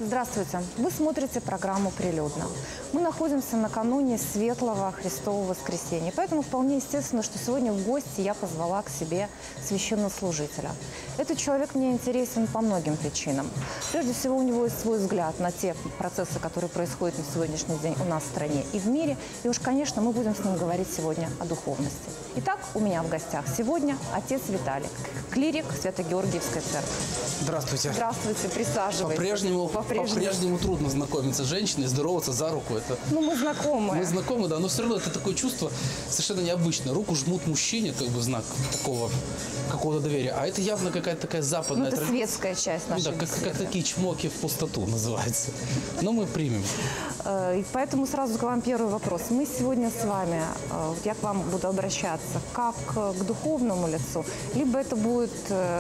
Здравствуйте! Вы смотрите программу «Прилюдно». Мы находимся накануне Светлого Христового Воскресения, поэтому вполне естественно, что сегодня в гости я позвала к себе священнослужителя. Этот человек мне интересен по многим причинам. Прежде всего, у него есть свой взгляд на те процессы, которые происходят на сегодняшний день у нас в стране и в мире. И уж, конечно, мы будем с ним говорить сегодня о духовности. Итак, у меня в гостях сегодня отец Виталий, клирик Свято-Георгиевской церкви. Здравствуйте. Здравствуйте, присаживайтесь. По-прежнему трудно знакомиться с женщиной, здороваться за руку. Ну, мы знакомы. Мы знакомы, да, но все равно это такое чувство совершенно необычное. Руку жмут мужчине, как бы знак такого какого-то доверия. А это явно какая-то такая западная это светская часть нашей беседы. как такие чмоки в пустоту называется. Но мы примем. И поэтому сразу к вам первый вопрос. Мы сегодня с вами, я к вам буду обращаться как к духовному лицу, либо это будет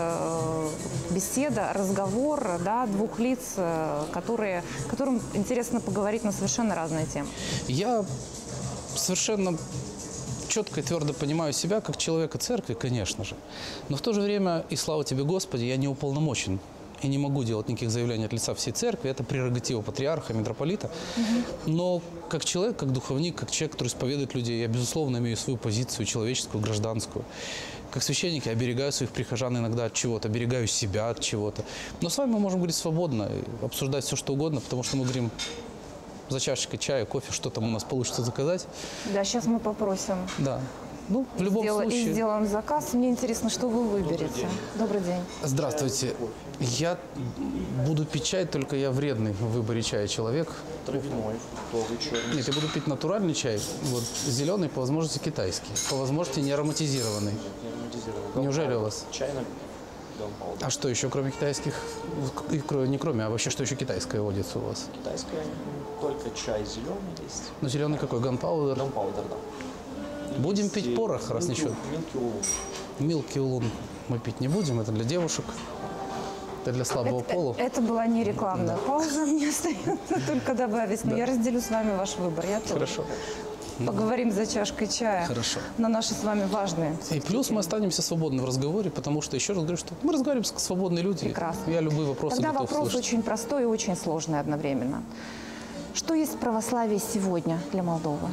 беседа, разговор, да, двух лиц, которым интересно поговорить на совершенно разные темы. Я совершенно четко и твердо понимаю себя как человека церкви, конечно же. Но в то же время, и слава тебе, Господи, я не уполномочен и не могу делать никаких заявлений от лица всей церкви. Это прерогатива патриарха, митрополита. Но как человек, как духовник, как человек, который исповедует людей, я, безусловно, имею свою позицию человеческую, гражданскую. Как священник я оберегаю своих прихожан иногда от чего-то, оберегаю себя от чего-то. Но с вами мы можем говорить свободно, обсуждать все, что угодно, потому что мы говорим за чашечкой чая, кофе, что там у нас получится заказать. Да, сейчас мы попросим. Да. Ну, в любом случае. И сделаем заказ. Мне интересно, что вы выберете. Добрый день. Здравствуйте. Я буду пить чай, только я вредный в выборе чая человек. Травяной, фруктовый, черный. Нет, я буду пить натуральный чай, вот, зеленый, по возможности китайский, по возможности не ароматизированный. Неужели у вас? Чайный gunpowder. А что еще, кроме китайских? Не кроме, а вообще что еще китайское водится у вас? Китайская только чай зеленый есть. Ну, зеленый какой? Gunpowder? Gunpowder, да. Будем Есть пить порох, раз ничего. Милки улун. Милки улун мы пить не будем, это для девушек. Это для слабого пола. Это была не рекламная пауза, мне остается только добавить. Но я разделю с вами ваш выбор. Я тоже. Хорошо. Поговорим за чашкой чая. Хорошо. На наши с вами важные. И плюс мы останемся свободны в разговоре, потому что, еще раз говорю, что мы разговариваем как свободные люди. Прекрасно. Я любые вопросы Тогда готов вопрос слушать. очень простой и очень сложный одновременно. Что есть православие сегодня для Молдовы?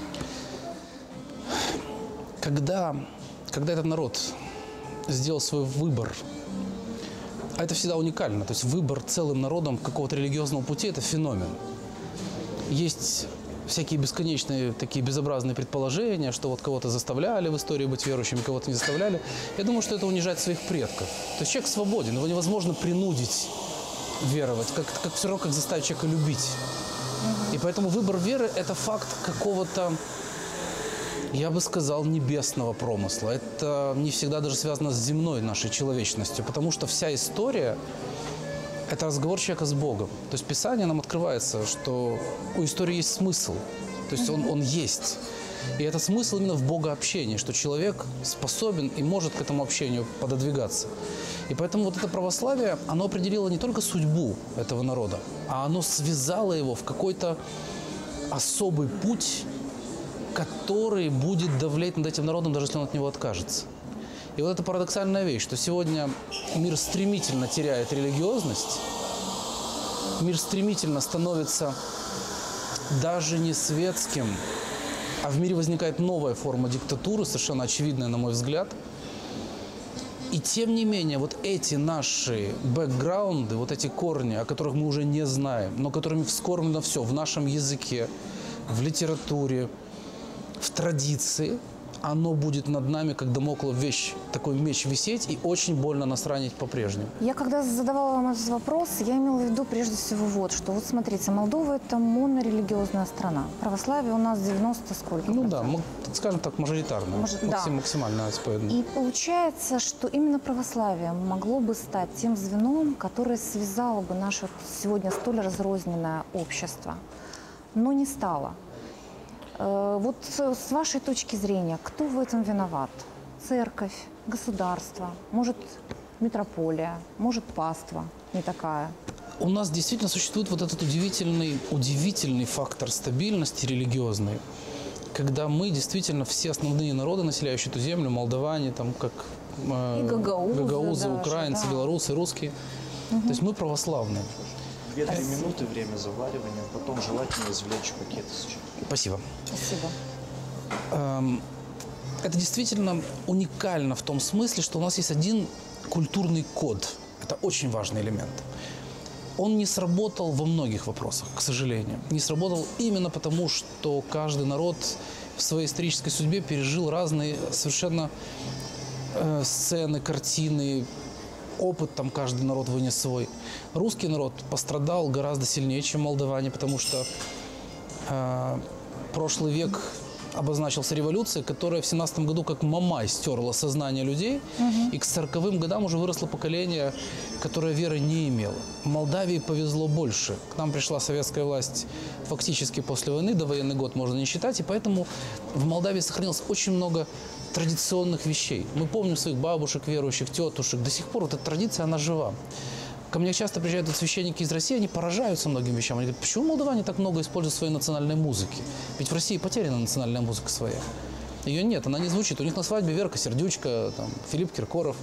Когда этот народ сделал свой выбор, а это всегда уникально, то есть выбор целым народом какого-то религиозного пути – это феномен. Есть всякие бесконечные такие безобразные предположения, что вот кого-то заставляли в истории быть верующими, кого-то не заставляли. Я думаю, что это унижает своих предков. То есть человек свободен, его невозможно принудить веровать, как все равно, как заставить человека любить. И поэтому выбор веры – это факт какого-то, я бы сказал, небесного промысла. Это не всегда даже связано с земной нашей человечностью, потому что вся история – это разговор человека с Богом. То есть Писание нам открывается, что у истории есть смысл, то есть он есть. И этот смысл именно в богообщении, что человек способен и может к этому общению пододвигаться. И поэтому вот это православие, оно определило не только судьбу этого народа, а оно связало его в какой-то особый путь, который будет давлеть над этим народом, даже если он от него откажется. И вот это парадоксальная вещь, что сегодня мир стремительно теряет религиозность, мир стремительно становится даже не светским, а в мире возникает новая форма диктатуры, совершенно очевидная, на мой взгляд. И тем не менее, вот эти наши бэкграунды, вот эти корни, о которых мы уже не знаем, но которыми вскормлено все в нашем языке, в литературе, в традиции, оно будет над нами, как дамоклов такой меч висеть и очень больно нас ранить по-прежнему. Я когда задавала вам этот вопрос, я имела в виду прежде всего вот, что вот смотрите, Молдова – это монорелигиозная страна. Православие у нас 90 сколько? Ну да, скажем так, мажоритарно, да. максимально исповедано. И получается, что именно православие могло бы стать тем звеном, которое связало бы наше сегодня столь разрозненное общество, но не стало. Вот с вашей точки зрения, кто в этом виноват? Церковь, государство, может, митрополия, может, паства не такая? У нас действительно существует вот этот удивительный фактор стабильности религиозной, когда мы действительно все основные народы, населяющие эту землю, молдаване, там, как гагаузы, даже, украинцы, да. белорусы, русские, то есть мы православные. 2-3 минуты время заваривания, потом желательно извлечь пакет из чая. Спасибо. Спасибо. Это действительно уникально в том смысле, что у нас есть один культурный код. Это очень важный элемент. Он не сработал во многих вопросах, к сожалению. Не сработал именно потому, что каждый народ в своей исторической судьбе пережил разные совершенно сцены, картины, опыт там каждый народ вынес свой. Русский народ пострадал гораздо сильнее, чем молдаване, потому что прошлый век обозначился революцией, которая в 17 году как Мамай стерла сознание людей, и к 40-м годам уже выросло поколение, которое веры не имело. В Молдавии повезло больше. К нам пришла советская власть фактически после войны, довоенный год можно не считать, и поэтому в Молдавии сохранилось очень много традиционных вещей. Мы помним своих бабушек, верующих, тетушек. До сих пор вот эта традиция, она жива. Ко мне часто приезжают священники из России, они поражаются многим вещам. Они говорят, почему молдаване так много используют своей национальной музыки? Ведь в России потеряна национальная музыка своя. Ее нет, она не звучит. У них на свадьбе Верка Сердючка, там, Филипп Киркоров.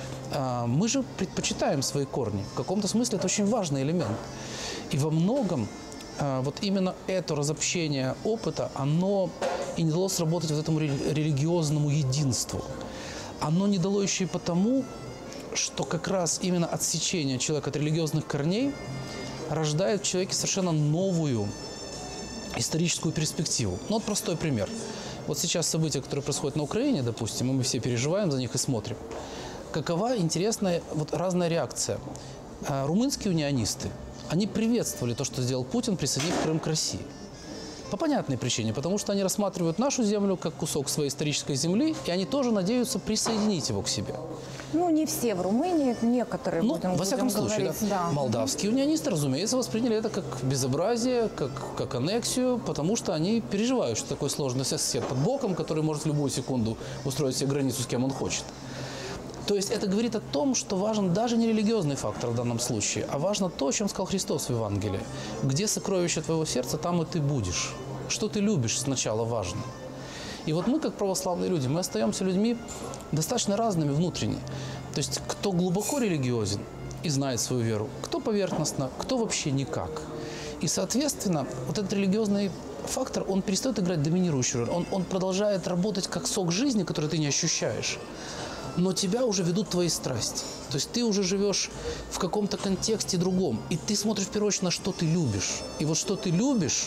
Мы же предпочитаем свои корни. В каком-то смысле это очень важный элемент. И во многом вот именно это разобщение опыта, оно и не дало сработать вот этому религиозному единству. Оно не дало еще и потому, что как раз именно отсечение человека от религиозных корней рождает в человеке совершенно новую историческую перспективу. Ну вот простой пример. Вот сейчас события, которые происходят на Украине, допустим, и мы все переживаем за них и смотрим. Какова интересная вот разная реакция. Румынские унионисты, они приветствовали то, что сделал Путин, присоединив Крым к России. По понятной причине, потому что они рассматривают нашу землю как кусок своей исторической земли, и они тоже надеются присоединить его к себе. Ну, не все в Румынии, некоторые, во всяком случае, говорить, да. Молдавские унионисты, разумеется, восприняли это как безобразие, как аннексию, потому что они переживают, что такой сложный сосед под боком, который может в любую секунду устроить себе границу с кем он хочет. То есть это говорит о том, что важен даже не религиозный фактор в данном случае, а важно то, о чем сказал Христос в Евангелии. Где сокровище твоего сердца, там и ты будешь. Что ты любишь, сначала важно. И вот мы, как православные люди, мы остаемся людьми достаточно разными внутренне. То есть кто глубоко религиозен и знает свою веру, кто поверхностно, кто вообще никак. И, соответственно, вот этот религиозный фактор, он перестает играть доминирующую роль. Он продолжает работать как сок жизни, который ты не ощущаешь. Но тебя уже ведут твои страсти. То есть ты уже живешь в каком-то контексте другом. И ты смотришь в первую очередь на что ты любишь. И вот что ты любишь,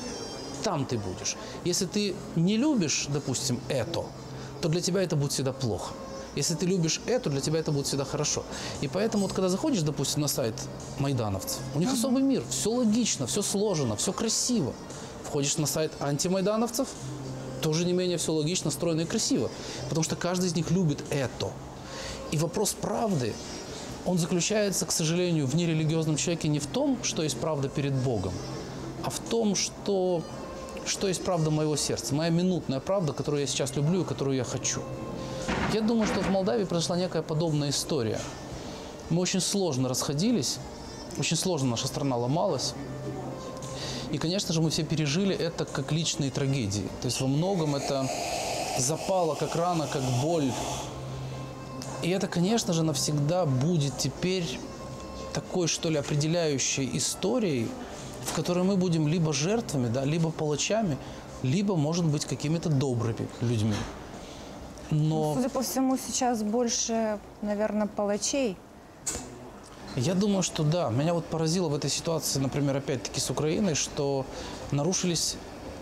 там ты будешь. Если ты не любишь, допустим, это, то для тебя это будет всегда плохо. Если ты любишь это, для тебя это будет всегда хорошо. И поэтому, вот, когда заходишь, допустим, на сайт майдановцев, у них особый мир, все логично, все сложено, все красиво. Входишь на сайт антимайдановцев, тоже не менее все логично, стройно и красиво. Потому что каждый из них любит это. И вопрос правды, он заключается, к сожалению, в нерелигиозном человеке не в том, что есть правда перед Богом, а в том, что есть правда моего сердца, моя минутная правда, которую я сейчас люблю и которую я хочу. Я думаю, что в Молдавии произошла некая подобная история. Мы очень сложно расходились, очень сложно наша страна ломалась. И, конечно же, мы все пережили это как личные трагедии. То есть во многом это запало как рана, как боль. И это, конечно же, навсегда будет теперь такой, что ли, определяющей историей, в которой мы будем либо жертвами, да, либо палачами, либо, может быть, какими-то добрыми людьми. Но, судя по всему, сейчас больше, наверное, палачей. Я думаю, что да. Меня вот поразило в этой ситуации, например, опять-таки с Украиной, что нарушились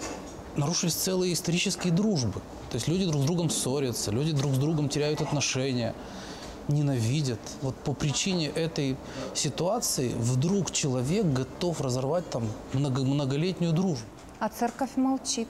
целые исторические дружбы. То есть люди друг с другом ссорятся, люди друг с другом теряют отношения, ненавидят. Вот по причине этой ситуации вдруг человек готов разорвать там многолетнюю дружбу. А церковь молчит.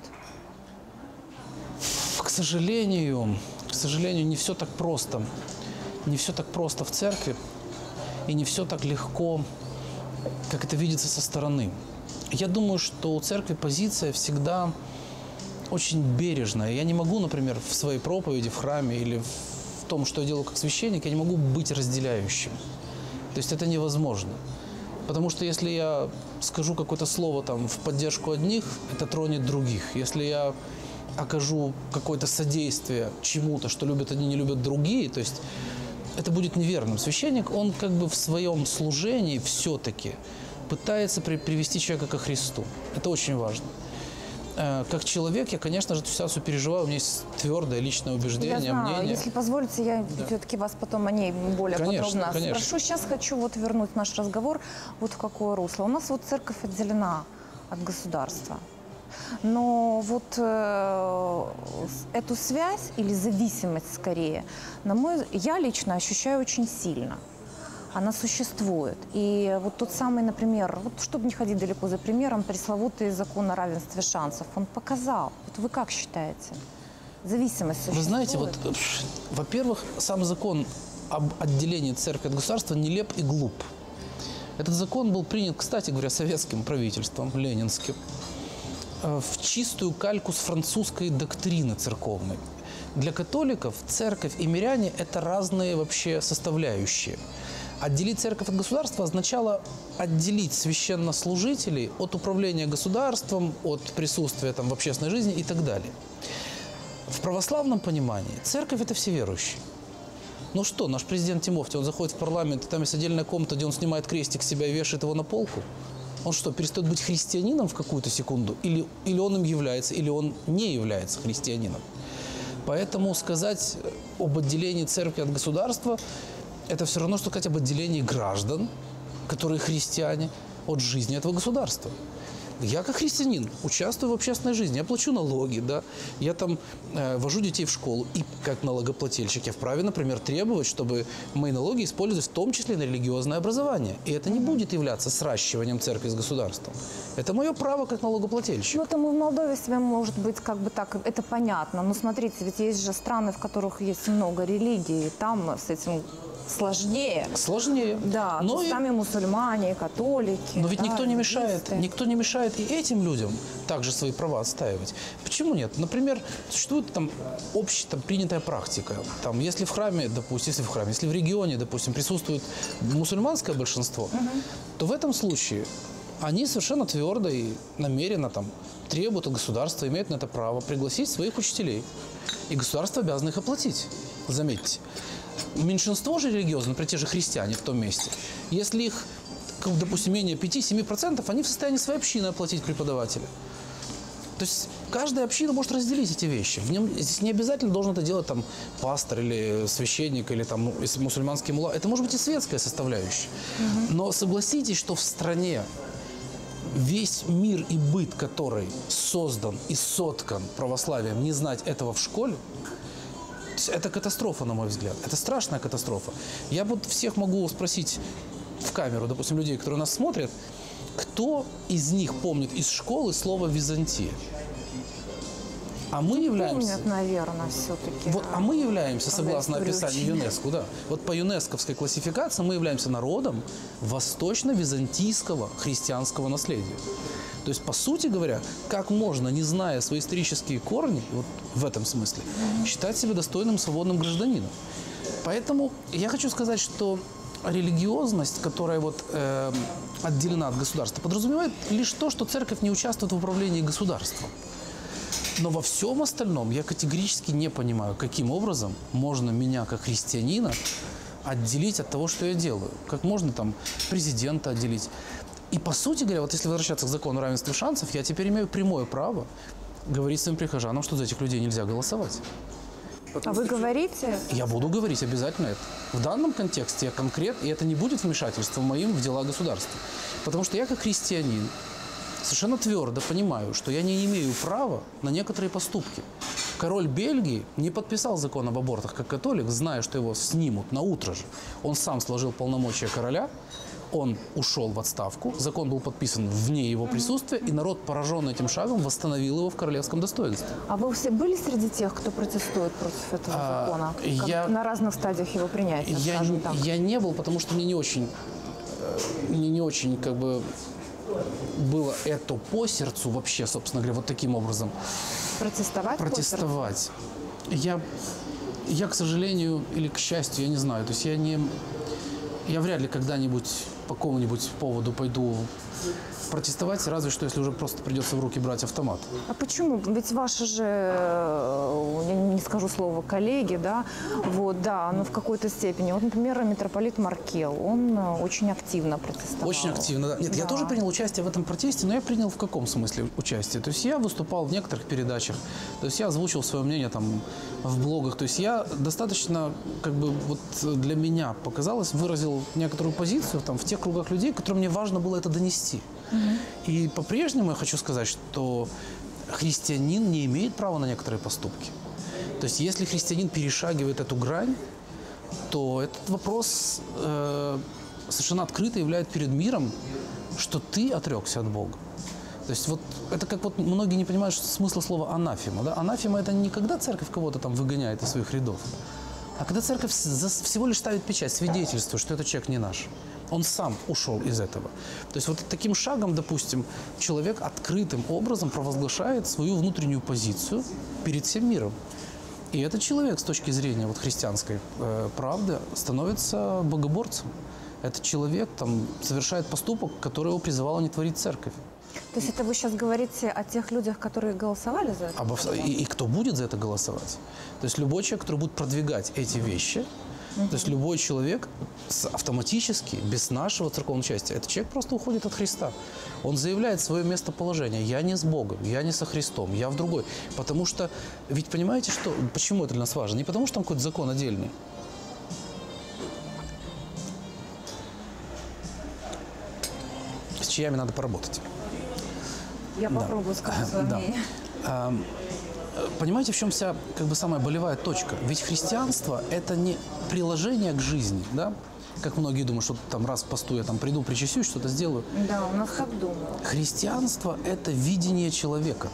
К сожалению, не все так просто. Не все так просто в церкви. И не все так легко, как это видится со стороны. Я думаю, что у церкви позиция всегда очень бережная. Я не могу, например, в своей проповеди, в храме или в том, что я делаю как священник, я не могу быть разделяющим. То есть это невозможно. Потому что если я скажу какое-то слово там в поддержку одних, это тронет других. Если я окажу какое-то содействие чему-то, что любят одни, не любят другие, то есть это будет неверным. Священник, он как бы в своем служении все-таки пытается привести человека ко Христу. Это очень важно. Как человек, я, конечно же, эту ситуацию переживаю, у меня есть твердое личное убеждение, Я знаю, мнение. если позволите, я все-таки вас потом о ней более подробно конечно. спрошу. Сейчас хочу вот вернуть наш разговор вот в какое русло. У нас вот церковь отделена от государства. Но вот эту связь или зависимость скорее, я лично ощущаю очень сильно. Она существует. И вот тот самый, например, вот чтобы не ходить далеко за примером, пресловутый закон о равенстве шансов, он показал. Вот вы как считаете? Зависимость существует? Вы знаете, вот, во-первых, сам закон об отделении церкви от государства нелеп и глуп. Этот закон был принят, кстати говоря, советским правительством, ленинским, в чистую кальку с французской доктрины церковной. Для католиков церковь и миряне – это разные вообще составляющие. Отделить церковь от государства означало отделить священнослужителей от управления государством, от присутствия там в общественной жизни и так далее. В православном понимании церковь – это все верующие. Ну что, наш президент Тимофей, он заходит в парламент, и там есть отдельная комната, где он снимает крестик с себя и вешает его на полку? Он что, перестает быть христианином в какую-то секунду? Или он им является, или он не является христианином? Поэтому сказать об отделении церкви от государства – это все равно, что сказать об отделении граждан, которые христиане, от жизни этого государства. Я как христианин участвую в общественной жизни, я плачу налоги, да, я там вожу детей в школу, и как налогоплательщик я вправе, например, требовать, чтобы мои налоги использовались в том числе на религиозное образование. И это не будет являться сращиванием церкви с государством. Это мое право как налогоплательщик. Ну, это мы в Молдове себе, может быть, как бы так, это понятно. Но смотрите, ведь есть же страны, в которых есть много религий, и там с этим сложнее. Сложнее. Да, но сами мусульмане, католики. Но ведь да, никто не мешает, буддисты. и этим людям также свои права отстаивать. Почему нет? Например, существует там общая принятая практика. Там, если в храме, допустим, если в регионе, допустим, присутствует мусульманское большинство, то в этом случае они совершенно твердо и намеренно там требуют от государства, имеют на это право пригласить своих учителей. И государство обязано их оплатить. Заметьте. Меньшинство же религиозное, например, те же христиане в том месте, если их, допустим, менее 5-7%, они в состоянии своей общины оплатить преподавателя. То есть каждая община может разделить эти вещи. Здесь не обязательно должен это делать там пастор или священник, или там, если мусульманский мулла. Это может быть и светская составляющая. Но согласитесь, что в стране весь мир и быт, который создан и соткан православием, не знать этого в школе, это катастрофа, на мой взгляд. Это страшная катастрофа. Я вот всех могу спросить в камеру, допустим, людей, которые нас смотрят, кто из них помнит из школы слово «Византия»? А мы являемся... Помнят, наверное, все-таки. Вот, а мы являемся, согласно описанию ЮНЕСКО, да, вот по юнесковской классификации мы являемся народом восточно-византийского христианского наследия. То есть, по сути говоря, как можно, не зная свои исторические корни, вот в этом смысле, считать себя достойным свободным гражданином? Поэтому я хочу сказать, что религиозность, которая вот, отделена от государства, подразумевает лишь то, что церковь не участвует в управлении государством. Но во всем остальном я категорически не понимаю, каким образом можно меня, как христианина, отделить от того, что я делаю. Как можно там президента отделить. И, по сути говоря, вот если возвращаться к закону равенства шансов, я теперь имею прямое право говорить своим прихожанам, что за этих людей нельзя голосовать. А вы говорите? Я буду говорить обязательно это. В данном контексте я конкретно, и это не будет вмешательством моим в дела государства. Потому что я, как христианин, совершенно твердо понимаю, что я не имею права на некоторые поступки. Король Бельгии не подписал закон об абортах как католик, зная, что его снимут на утро же. Он сам сложил полномочия короля, он ушел в отставку, закон был подписан вне его присутствия, и народ, пораженный этим шагом, восстановил его в королевском достоинстве. А вы все были среди тех, кто протестует против этого закона? На разных стадиях его принятия, скажем так. Я не был, потому что мне не очень как бы было это по сердцу вообще, собственно говоря, вот таким образом. Протестовать. Я, к сожалению, или к счастью, я не знаю, то есть я вряд ли когда-нибудь по какому-нибудь поводу пойду протестовать, разве что, если уже просто придется в руки брать автомат. А почему? Ведь ваши же, я не скажу слово коллеги, да, вот, да, но в какой-то степени. Вот, например, митрополит Маркел, он очень активно протестовал. Очень активно, да. Нет, Да. я тоже принял участие в этом протесте, но я принял в каком смысле участие? То есть я выступал в некоторых передачах, то есть я озвучил свое мнение там в блогах, то есть я достаточно, как бы, вот для меня показалось, выразил некоторую позицию там в тех кругах людей, которым мне важно было это донести. И по-прежнему я хочу сказать, что христианин не имеет права на некоторые поступки. То есть если христианин перешагивает эту грань, то этот вопрос совершенно открыто являет перед миром, что ты отрекся от Бога. То есть вот это как вот многие не понимают смысла слова анафема. Да? Анафема – это не когда церковь кого-то там выгоняет из своих рядов, а когда церковь всего лишь ставит печать, свидетельствует, что этот человек не наш. Он сам ушел из этого. То есть вот таким шагом, допустим, человек открытым образом провозглашает свою внутреннюю позицию перед всем миром. И этот человек с точки зрения вот христианской правды становится богоборцем. Этот человек там совершает поступок, который его призывала не творить церковь. То есть это вы сейчас говорите о тех людях, которые голосовали за это? И кто будет за это голосовать. То есть любой человек, который будет продвигать эти вещи, то есть любой человек автоматически, без нашего церковного участия, этот человек просто уходит от Христа. Он заявляет свое местоположение. Я не с Богом, я не со Христом, я в другой. Потому что, ведь понимаете, что, почему это для нас важно? Не потому, что там какой-то закон отдельный. С чаями надо поработать. Я попробую сказать свое мнение. Понимаете, в чем вся как бы самая болевая точка? Ведь христианство – это не приложение к жизни, да? Как многие думают, что там раз в посту я там приду, причащусь, что-то сделаю. Да, у нас так думают. Христианство – это видение человека.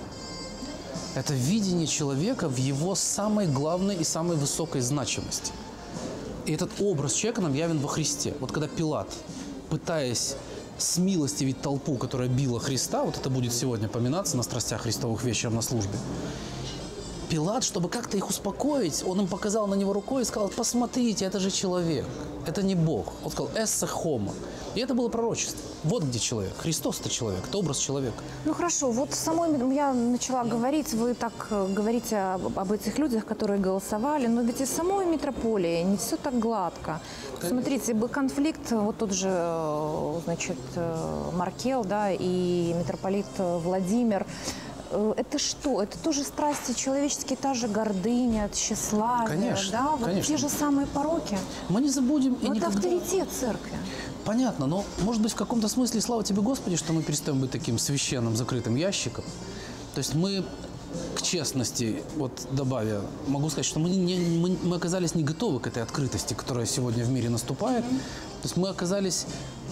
Это видение человека в его самой главной и самой высокой значимости. И этот образ человека нам явен во Христе. Вот когда Пилат, пытаясь смилостивить толпу, которая била Христа, вот это будет сегодня поминаться на страстях Христовых вечером на службе, Пилат, чтобы как-то их успокоить, он им показал на него рукой и сказал: посмотрите, это же человек, это не Бог. Он сказал: эссе хомо. И это было пророчество. Вот где человек. Христос – это человек, это образ человека. Ну хорошо, вот самой я начала говорить, вы так говорите об этих людях, которые голосовали, но ведь и самой митрополии не все так гладко. Смотрите, был конфликт, вот тот же, значит, Маркел, да, и митрополит Владимир. Это что? Это тоже страсти человеческие, та же гордыня, тщеславие, Конечно, да? Вот конечно. те же самые пороки. Мы не забудем и Вот никогда... авторитет церкви. Понятно, но, может быть, в каком-то смысле, слава тебе, Господи, что мы перестаем быть таким священным закрытым ящиком. То есть мы, к честности, вот добавя, могу сказать, что мы оказались не готовы к этой открытости, которая сегодня в мире наступает. То есть мы оказались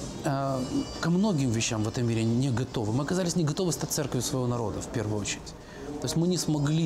ко многим вещам в этом мире не готовы. Мы оказались не готовы стать церковью своего народа, в первую очередь. То есть мы не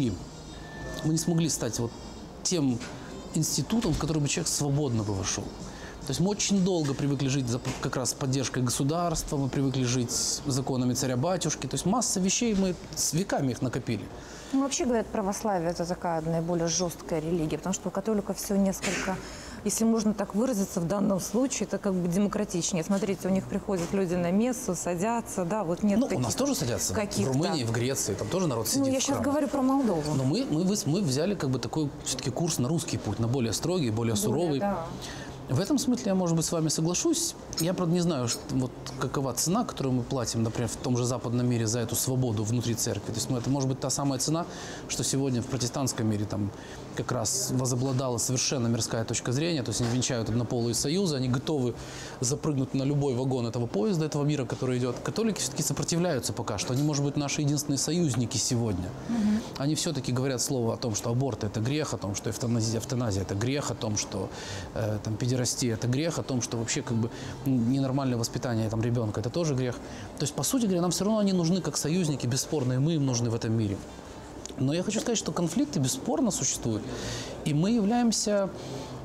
смогли стать вот тем институтом, в который бы человек свободно бы вошел. То есть мы очень долго привыкли жить как раз с поддержкой государства, мы привыкли жить законами царя-батюшки. То есть масса вещей, мы с веками их накопили. Ну, вообще, говорят, православие – это такая наиболее жесткая религия, потому что у католиков все несколько, если можно так выразиться в данном случае, это как бы демократичнее. Смотрите, у них приходят люди на мессу, садятся, да, вот нет таких... У нас тоже садятся. В Румынии, в Греции, там тоже народ сидит. Ну, я сейчас говорю про Молдову. Но мы взяли как бы такой все-таки курс на русский путь, на более строгий, более суровый. Да. В этом смысле я, может быть, с вами соглашусь. Я, правда, не знаю, вот какова цена, которую мы платим, например, в том же западном мире за эту свободу внутри церкви. То есть, это может быть та самая цена, что сегодня в протестантском мире там как раз возобладала совершенно мирская точка зрения. То есть они венчают однополые союзы, они готовы запрыгнуть на любой вагон этого поезда, этого мира, который идет. Католики все-таки сопротивляются пока что. Они, может быть, наши единственные союзники сегодня. Они все-таки говорят слово о том, что аборт – это грех, о том, что эвтаназия – это грех, о том, что там педерастия – это грех, о том, что вообще как бы ненормальное воспитание там, ребенка – это тоже грех. То есть, по сути говоря, нам все равно они нужны как союзники, бесспорно, и мы им нужны в этом мире. Но я хочу сказать, что конфликты бесспорно существуют. И мы являемся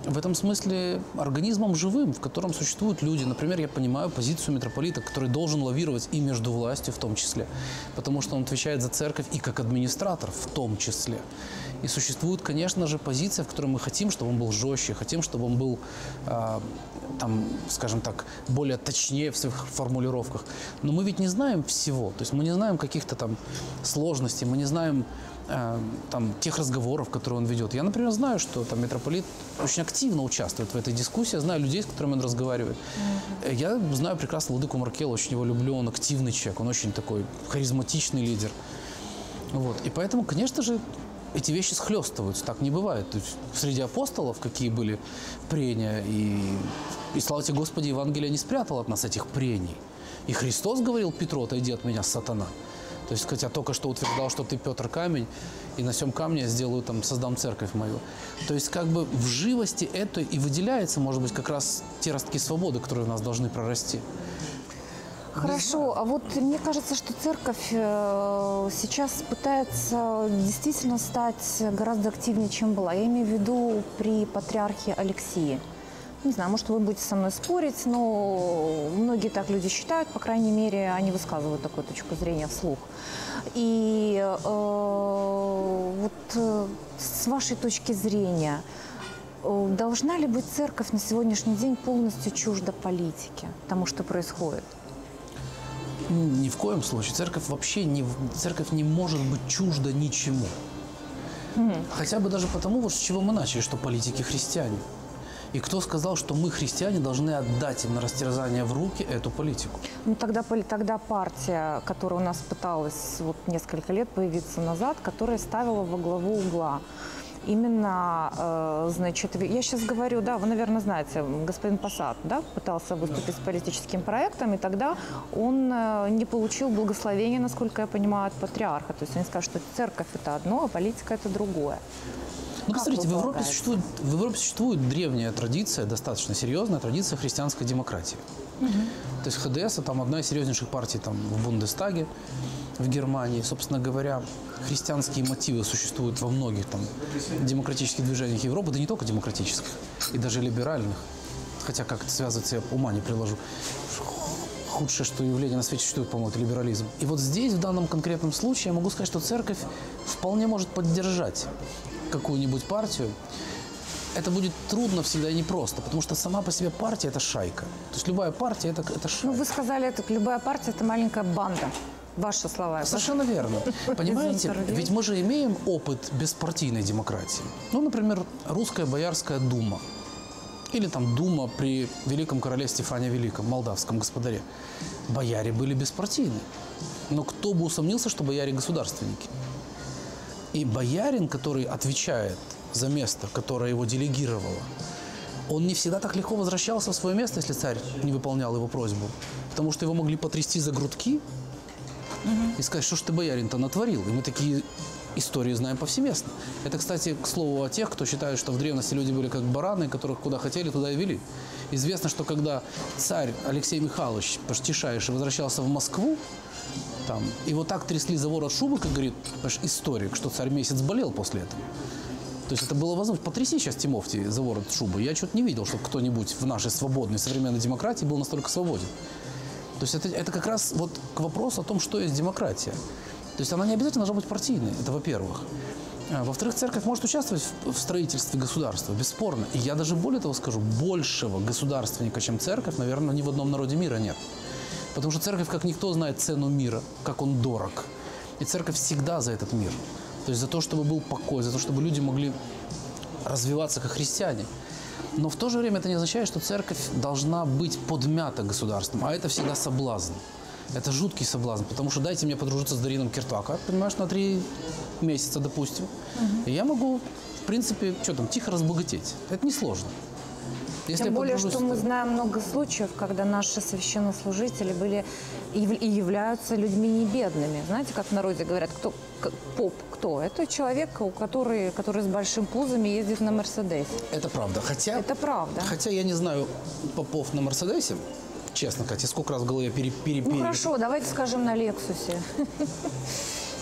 в этом смысле организмом живым, в котором существуют люди. Например, я понимаю позицию митрополита, который должен лавировать и между властью в том числе, потому что он отвечает за церковь и как администратор в том числе. И существует, конечно же, позиция, в которой мы хотим, чтобы он был жестче, хотим, чтобы он был, там, скажем так, более точнее в своих формулировках. Но мы ведь не знаем всего. То есть мы не знаем каких-то там сложностей, мы не знаем там, тех разговоров, которые он ведет. Я, например, знаю, что там митрополит очень активно участвует в этой дискуссии. Я знаю людей, с которыми он разговаривает. Я знаю прекрасно владыку Маркела, очень его люблю. Он активный человек, он очень такой харизматичный лидер. Вот. И поэтому, конечно же, эти вещи схлестываются. Так не бывает. То есть среди апостолов какие были прения. И слава тебе, Господи, Евангелие не спрятало от нас этих прений. И Христос говорил Петру: отойди от меня, сатана. То есть, хотя только что утверждал, что ты, Петр, камень, и на сём камне я сделаю, там, создам церковь мою. То есть, как бы в живости этой и выделяется, может быть, как раз те ростки свободы, которые в нас должны прорасти. Хорошо, а вот мне кажется, что церковь сейчас пытается действительно стать гораздо активнее, чем была. Я имею в виду при патриархе Алексии. Не знаю, может, вы будете со мной спорить, но многие так люди считают, по крайней мере, они высказывают такую точку зрения вслух. И с вашей точки зрения, должна ли быть церковь на сегодняшний день полностью чужда политики, тому, что происходит? Ни в коем случае. Церковь не может быть чужда ничему. Хотя бы даже потому, вот с чего мы начали, что политики христиане. И кто сказал, что мы, христиане, должны отдать им на растерзание в руки эту политику? Ну, тогда партия, которая у нас пыталась вот несколько лет появиться назад, которая ставила во главу угла именно, значит, я сейчас говорю, да, вы, наверное, знаете, господин Посад, да, пытался выступить с политическим проектом, и тогда он не получил благословения, насколько я понимаю, от патриарха. То есть они сказали, что церковь – это одно, а политика – это другое. Ну, посмотрите, в Европе существует древняя традиция, достаточно серьезная традиция христианской демократии. То есть ХДС – там одна из серьезнейших партий там, в Бундестаге, в Германии. Собственно говоря, христианские мотивы существуют во многих там, демократических движениях Европы, да не только демократических, и даже либеральных. Хотя как это связывается, я ума не приложу. Худшее, что явление на свете существует, по-моему, это либерализм. И вот здесь, в данном конкретном случае, я могу сказать, что церковь вполне может поддержать какую-нибудь партию. Это будет трудно всегда и непросто, потому что сама по себе партия – это шайка. То есть любая партия – это шайка. Ну, вы сказали, это любая партия – это маленькая банда. Ваши слова. Совершенно верно. Понимаете, ведь мы же имеем опыт беспартийной демократии. Ну, например, русская Боярская дума. Или там дума при великом короле Стефане Великом, молдавском господаре. Бояре были беспартийны. Но кто бы усомнился, что бояре государственники? И боярин, который отвечает за место, которое его делегировало, он не всегда так легко возвращался в свое место, если царь не выполнял его просьбу. Потому что его могли потрясти за грудки и сказать, что ж ты, боярин-то, натворил. И мы такие истории знаем повсеместно. Это, кстати, к слову о тех, кто считает, что в древности люди были как бараны, которых куда хотели, туда и вели. Известно, что когда царь Алексей Михайлович, почтишайший, возвращался в Москву, там, его так трясли за ворот шубы, как говорит историк, что царь месяц болел после этого. То есть это было возможно. Потряси сейчас Тимофти за ворот шубы. Я что-то не видел, чтобы кто-нибудь в нашей свободной современной демократии был настолько свободен. То есть это как раз вот к вопросу о том, что есть демократия. То есть она не обязательно должна быть партийной, это во-первых. Во-вторых, церковь может участвовать в строительстве государства, бесспорно. И я даже более того скажу, большего государственника, чем церковь, наверное, ни в одном народе мира нет. Потому что церковь, как никто, знает цену мира, как он дорог. И церковь всегда за этот мир. То есть за то, чтобы был покой, за то, чтобы люди могли развиваться как христиане. Но в то же время это не означает, что церковь должна быть подмята государством. А это всегда соблазн. Это жуткий соблазн. Потому что дайте мне подружиться с Дарином Киртако, понимаешь, на 3 месяца, допустим. И я могу, в принципе, тихо разбогатеть. Это несложно. Тем более, что мы знаем много случаев, когда наши священнослужители были и являются людьми не бедными. Знаете, как в народе говорят, поп кто? Это человек, который с большим пузом ездит на Мерседесе. Это правда. Это правда. Хотя я не знаю попов на Мерседесе, честно сказать, сколько раз в голове Ну хорошо, давайте скажем на Лексусе.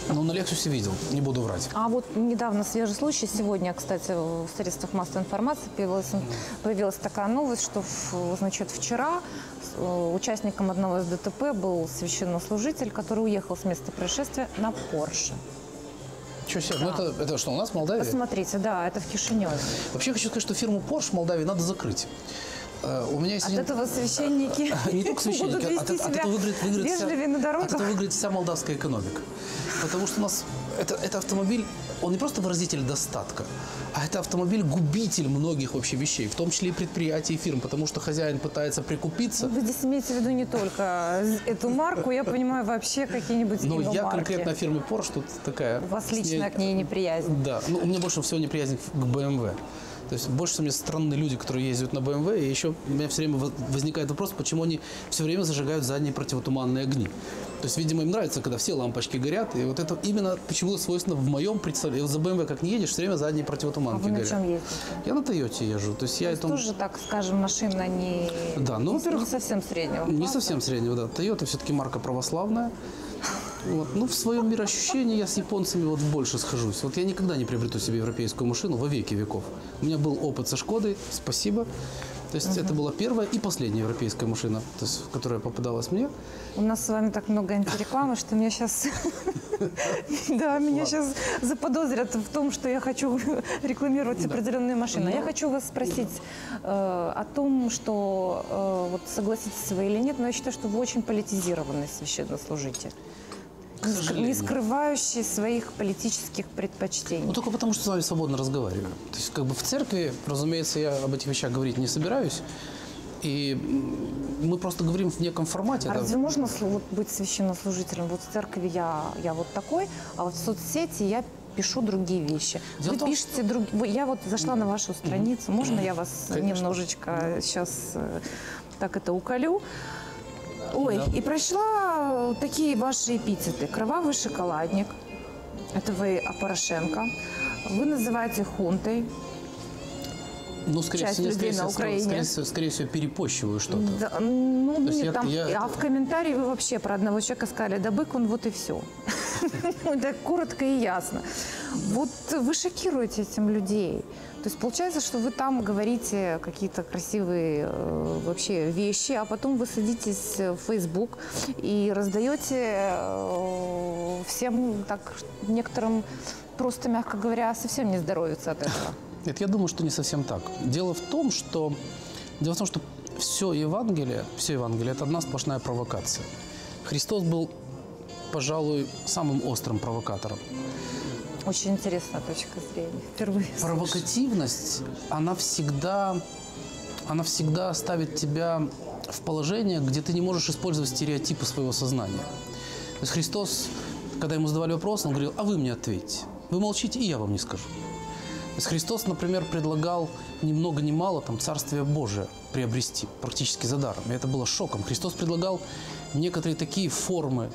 Ну, на Лексусе видел, не буду врать. А вот недавно свежий случай, сегодня, кстати, в средствах массовой информации появилась такая новость, что, значит, вчера участником одного из ДТП был священнослужитель, который уехал с места происшествия на Порше. Чего себе? Ну, это что, у нас в Молдавии? Посмотрите, да, это в Кишиневе. Вообще хочу сказать, что фирму Porsche в Молдавии надо закрыть. У меня есть От этого священники не только священники, будут вести себя вежливее на дорогах. от этого выиграет вся молдавская экономика. Потому что у нас это автомобиль, он не просто выразитель достатка, а это автомобиль-губитель многих вообще вещей, в том числе и предприятий, и фирм, потому что хозяин пытается прикупиться. Вы здесь имеете в виду не только эту марку, я понимаю, вообще какие-нибудь Но марки. я конкретно о фирме Porsche тут такая. У вас с ней- личная к ней неприязнь. Да, ну у меня больше всего неприязнь к BMW. То есть больше всего мне странные люди, которые ездят на BMW, и еще у меня все время возникает вопрос, почему они все время зажигают задние противотуманные огни. То есть, видимо, им нравится, когда все лампочки горят, и вот это именно почему-то свойственно в моем представлении. Вот за BMW как не едешь, все время задние А противотуманки вы на горят. чем ездите? Я на Тойоте езжу. То есть я это Тоже, так скажем, машина не, Да, ну, не во-первых, совсем среднего не класса. совсем среднего, да. Toyota все-таки марка православная. Вот. Ну, в своем мироощущении я с японцами вот больше схожусь. Вот я никогда не приобрету себе европейскую машину во веки веков. У меня был опыт со Шкодой, спасибо. То есть это была первая и последняя европейская машина, то есть, которая попадалась мне. У нас с вами так много антирекламы, что меня сейчас... Да, меня сейчас заподозрят в том, что я хочу рекламировать определенные машины. Я хочу вас спросить о том, что, вот согласитесь вы или нет, но я считаю, что вы очень политизированный священнослужитель. Не скрывающий своих политических предпочтений. Ну, только потому, что с вами свободно разговариваю. То есть, как бы в церкви, разумеется, я об этих вещах говорить не собираюсь. И мы просто говорим в неком формате. А да. разве можно вот быть священнослужителем? Вот в церкви я вот такой, а вот в соцсети я пишу другие вещи. Дело Вы в том, пишете другие... Я вот зашла на вашу страницу. Можно я вас Конечно. немножечко сейчас так это уколю? Ой, Да. и прочла такие ваши эпитеты. Кровавый шоколадник. Это вы о Порошенко. Вы называете хунтой. Ну, скорее часть всего, людей на Украине. скорее всего, перепощиваю что-то. Да, ну, То есть нет, там, я- а в комментарии вы вообще про одного человека сказали, да бык он, вот и все. Так коротко и ясно. Вот вы шокируете этим людей. То есть получается, что вы там говорите какие-то красивые вообще вещи, а потом вы садитесь в Facebook и раздаете всем, так, некоторым просто, мягко говоря, совсем не здоровится от этого. Нет, я думаю, что не совсем так. Дело в том, что все Евангелие – это одна сплошная провокация. Христос был, пожалуй, самым острым провокатором. Очень интересная точка зрения. Впервые слышу. Провокативность, она всегда ставит тебя в положение, где ты не можешь использовать стереотипы своего сознания. То есть Христос, когда ему задавали вопрос, он говорил: а вы мне ответьте. Вы молчите, и я вам не скажу. То есть Христос, например, предлагал ни много ни мало там, Царствие Божие приобрести практически за даром. И это было шоком. Христос предлагал некоторые такие формы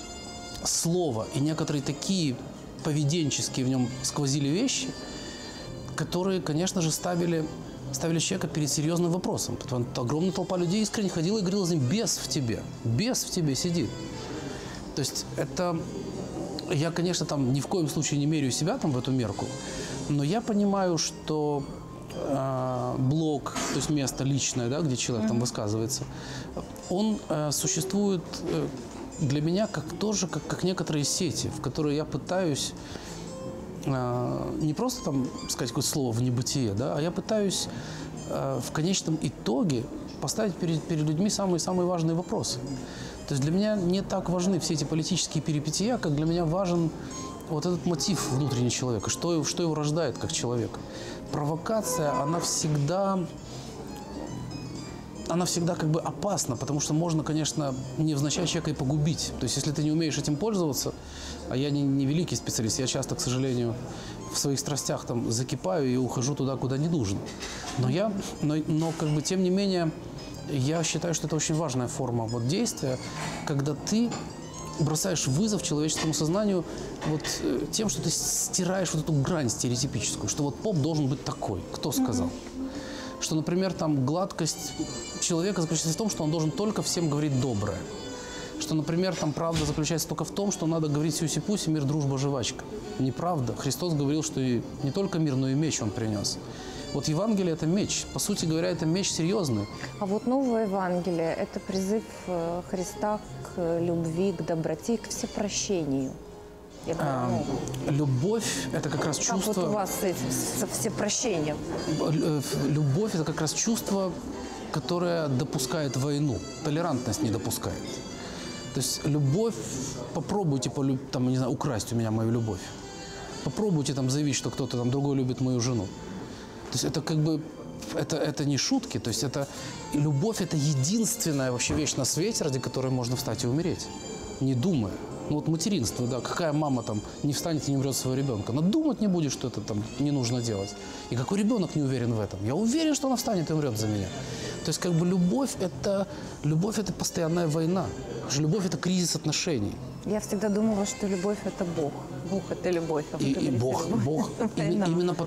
слова и некоторые такие поведенческие в нем сквозили вещи, которые, конечно же, ставили человека перед серьезным вопросом. Потому что огромная толпа людей искренне ходила и говорила за ним: бес в тебе сидит. То есть это... Я, конечно, там ни в коем случае не меряю себя там в эту мерку, но я понимаю, что блог, то есть место личное, да, где человек там высказывается, он существует для меня как некоторые сети, в которые я пытаюсь не просто там сказать какое-то слово в небытие, да, а я пытаюсь в конечном итоге поставить перед людьми самые важные вопросы. То есть для меня не так важны все эти политические перипетия, как для меня важен вот этот мотив внутреннего человека, что его рождает как человека. Провокация, она всегда как бы опасна, потому что можно, конечно, невзначай человека и погубить. То есть если ты не умеешь этим пользоваться, а я не великий специалист, я часто, к сожалению, в своих страстях там закипаю и ухожу туда, куда не нужно. Но как бы тем не менее, я считаю, что это очень важная форма вот действия, когда ты бросаешь вызов человеческому сознанию вот тем, что ты стираешь вот эту грань стереотипическую, что вот поп должен быть такой. Кто сказал? Что, например, там гладкость человека заключается в том, что он должен только всем говорить доброе. что, например, там правда заключается только в том, что надо говорить сюси-пуси, мир, дружба, жвачка. Неправда. Христос говорил, что и не только мир, но и меч Он принес. Вот Евангелие – это меч. По сути говоря, это меч серьезный. А вот новое Евангелие – это призыв Христа к любви, к доброте и к всепрощению. Я говорю, Любовь – это как раз чувство… Как вот у вас с этим, со всепрощением? Любовь – это как раз чувство, которое допускает войну. Толерантность не допускает. То есть любовь, попробуйте там, не знаю, украсть у меня мою любовь. Попробуйте там заявить, что кто-то там другой любит мою жену. То есть это как бы, это не шутки. То есть это любовь – это единственная вообще вещь на свете, ради которой можно встать и умереть, не думая. Ну вот материнство, да, какая мама там не встанет и не умрет своего ребенка? Она думать не будет, что это там не нужно делать. И какой ребенок не уверен в этом? Я уверен, что она встанет и умрет за меня. То есть как бы любовь – это постоянная война. Любовь – это кризис отношений. Я всегда думала, что любовь – это Бог. Бог – это любовь. А И Бог именно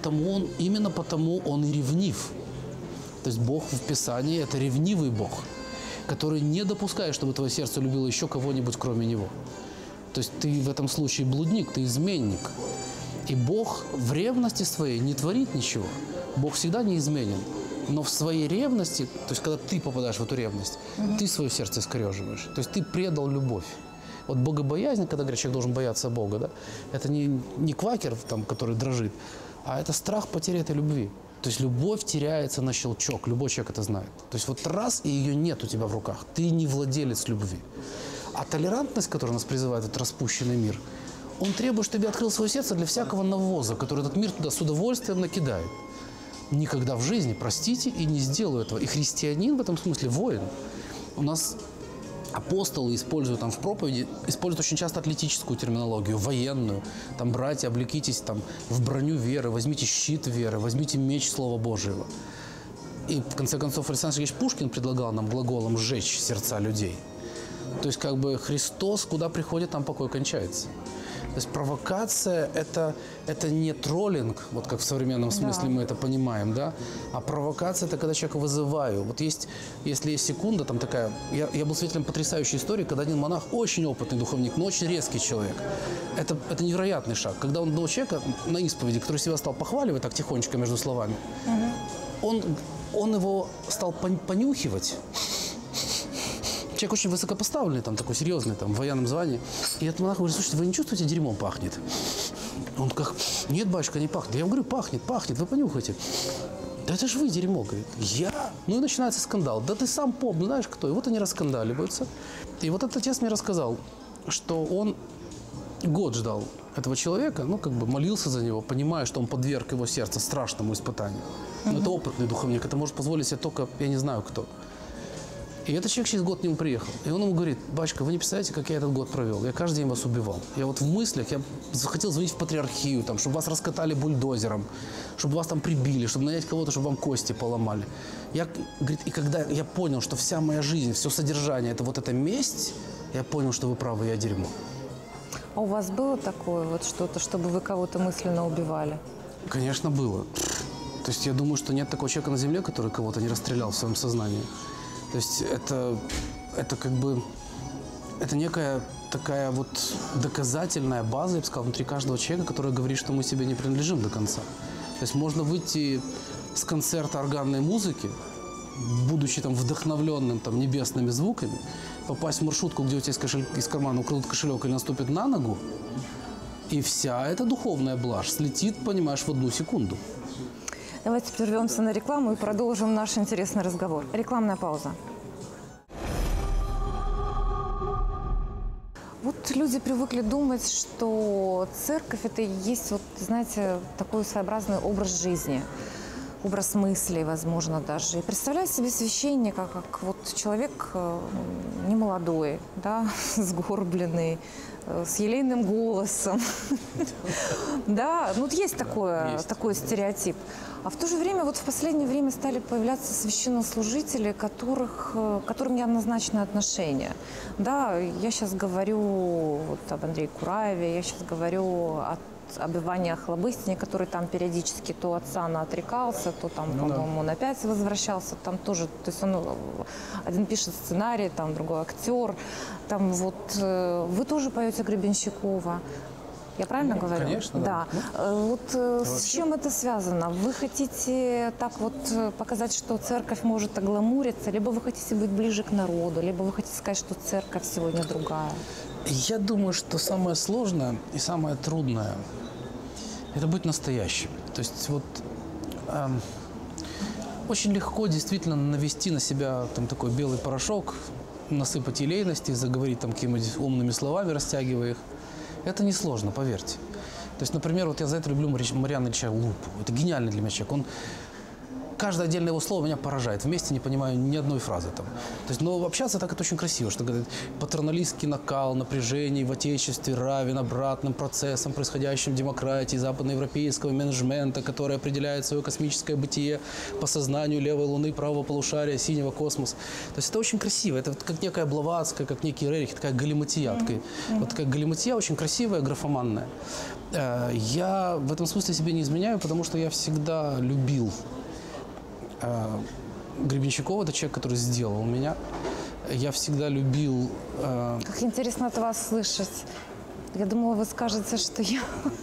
потому Он и ревнив. То есть Бог в Писании – это ревнивый Бог, который не допускает, чтобы твое сердце любило еще кого-нибудь, кроме Него. То есть ты в этом случае блудник, ты изменник. И Бог в ревности своей не творит ничего. Бог всегда неизменен. Но в своей ревности, то есть когда ты попадаешь в эту ревность, ты свое сердце искореживаешь. То есть ты предал любовь. Вот богобоязнь, когда говорят, человек должен бояться Бога, да, это не квакер, там, который дрожит, а это страх потери этой любви. То есть любовь теряется на щелчок, любой человек это знает. То есть вот раз, и ее нет у тебя в руках, ты не владелец любви. А толерантность, которую нас призывает этот распущенный мир, он требует, чтобы ты открыл свое сердце для всякого навоза, который этот мир туда с удовольствием накидает. Никогда в жизни, простите, и не сделаю этого. И христианин в этом смысле воин. У нас апостолы используют там в проповеди, используют очень часто атлетическую терминологию, военную. Там, братья, облекитесь там в броню веры, возьмите щит веры, возьмите меч Слова Божьего. И в конце концов Александр Сергеевич Пушкин предлагал нам глаголом сжечь сердца людей. То есть как бы Христос, куда приходит, там покой кончается. То есть провокация это не троллинг, вот как в современном смысле мы это понимаем, да? А провокация – это когда человека вызываю. Вот если есть секунда, там такая… Я был свидетелем потрясающей истории, когда один монах, очень опытный духовник, но очень резкий человек. Это невероятный шаг. Когда он одного человека на исповеди, который себя стал похваливать так тихонечко между словами, он его стал понюхивать. Человек очень высокопоставленный, там, такой серьезный, там, в военном звании. И этот монах говорит: слушайте, вы не чувствуете, дерьмом пахнет? Он как: нет, батюшка, не пахнет. Я говорю: пахнет, вы понюхайте. Да это же вы дерьмо, говорит. Я? Ну и начинается скандал. Да ты сам поп, знаешь кто? И вот они раскандаливаются. И вот этот отец мне рассказал, что он год ждал этого человека, ну, как бы молился за него, понимая, что он подверг его сердце страшному испытанию. Но это опытный духовник, это может позволить себе только, я не знаю кто. И этот человек через год к нему приехал. И он ему говорит: батюшка, вы не представляете, как я этот год провел. Я каждый день вас убивал. Я вот в мыслях, я захотел звонить в патриархию, там, чтобы вас раскатали бульдозером, чтобы вас там прибили, чтобы нанять кого-то, чтобы вам кости поломали. Говорит, и когда я понял, что вся моя жизнь, все содержание – это вот эта месть, я понял, что вы правы, я дерьмо. А у вас было такое вот что-то, чтобы вы кого-то мысленно убивали? Конечно, было. То есть я думаю, что нет такого человека на земле, который кого-то не расстрелял в своем сознании. То есть это как бы, это некая такая вот доказательная база, я бы сказал, внутри каждого человека, которая говорит, что мы себе не принадлежим до конца. То есть можно выйти с концерта органной музыки, будучи там вдохновленным там небесными звуками, попасть в маршрутку, где у тебя из кармана украдут кошелек или наступит на ногу, и вся эта духовная блажь слетит, понимаешь, в одну секунду. Давайте прервемся на рекламу и продолжим наш интересный разговор. Рекламная пауза. Вот люди привыкли думать, что церковь – это и есть, вот, знаете, такой своеобразный образ жизни, образ мыслей, возможно, даже. И представляю себе священника как вот человек немолодой, да, сгорбленный, с елейным голосом. Да, ну есть такой стереотип. А в то же время вот в последнее время стали появляться священнослужители, которым неоднозначное отношение. Да, я сейчас говорю вот об Андрее Кураеве, я сейчас говорю о обывания Охлобыстине, который там периодически то от сана отрекался, то там, по-моему, он опять возвращался. Там тоже, то есть он один пишет сценарий, там другой актер. Там вот вы тоже поете Гребенщикова. Я правильно говорю? Конечно, да. Вот с чем это связано? Вы хотите так вот показать, что церковь может огламуриться, либо вы хотите быть ближе к народу, либо вы хотите сказать, что церковь сегодня другая? Я думаю, что самое сложное и самое трудное – это быть настоящим. То есть вот очень легко действительно навести на себя там такой белый порошок, насыпать елейности, заговорить там какими-нибудь умными словами, растягивая их. Это несложно, поверьте. То есть, например, вот я за это люблю Мариана Ильича Лупу. Это гениальный для меня человек. Каждое отдельное его слово меня поражает. Вместе не понимаю ни одной фразы там. То есть, но общаться так это очень красиво, что говорит, патерналистский накал напряжений в отечестве равен обратным процессам, происходящим в демократии западноевропейского менеджмента, который определяет свое космическое бытие по сознанию левой луны, правого полушария, синего космоса. То есть это очень красиво. Это вот как некая Блаватская, как некий Рерих, такая галиматия. Вот такая галиматия очень красивая, графоманная. Я в этом смысле себе не изменяю, потому что я всегда любил Гребенщикова, это человек, который сделал меня. Я всегда любил... Как интересно от вас слышать. Я думала, вы скажете, что я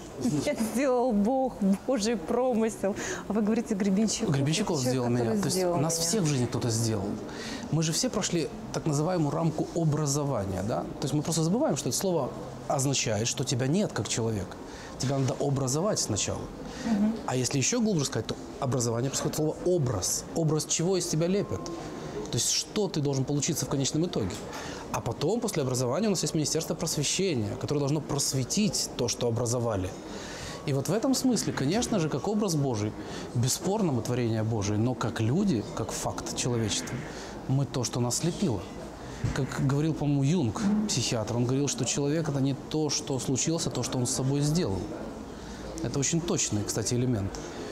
сделал Бог, Божий промысел. А вы говорите, Гребенщиков. Гребенщиков сделал меня. То есть нас всех в жизни кто-то сделал. Мы же все прошли так называемую рамку образования. Да? То есть мы просто забываем, что это слово означает, что тебя нет как человека. Тебя надо образовать сначала. А если еще глубже сказать, то образование происходит слово «образ». Образ чего из тебя лепят? То есть что ты должен получиться в конечном итоге? А потом, после образования, у нас есть Министерство просвещения, которое должно просветить то, что образовали. И вот в этом смысле, конечно же, как образ Божий, бесспорно мы творение Божие, но как люди, как факт человечества, мы то, что нас слепило. Как говорил, по-моему, Юнг, психиатр, он говорил, что человек – это не то, что случилось, а то, что он с собой сделал. Это очень точный, кстати, элемент.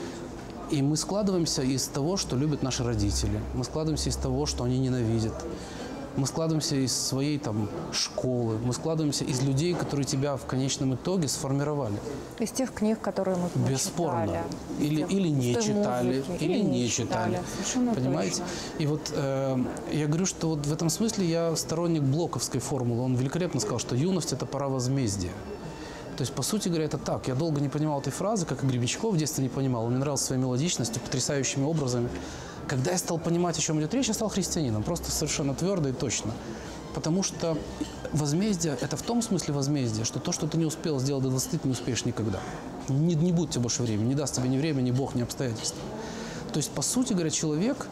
И мы складываемся из того, что любят наши родители. Мы складываемся из того, что они ненавидят. Мы складываемся из своей там школы. Мы складываемся из людей, которые тебя в конечном итоге сформировали. Из тех книг, которые мы бесспорно. читали. Или не читали, музыки, или не читали. Понимаете? Точно. И вот я говорю, что вот в этом смысле я сторонник блоковской формулы. Он великолепно сказал, что юность – это пора возмездия. То есть, по сути говоря, это так. Я долго не понимал этой фразы, как и Гребенщиков в детстве не понимал. Он мне нравился своей мелодичностью, потрясающими образами. Когда я стал понимать, о чем идет речь, я стал христианином. Просто совершенно твердо и точно. Потому что возмездие – это в том смысле возмездие, что то, что ты не успел сделать до 20, ты не успеешь никогда. Не будет тебе больше времени, не даст тебе ни время, ни Бог, ни обстоятельства. То есть, по сути говоря, человек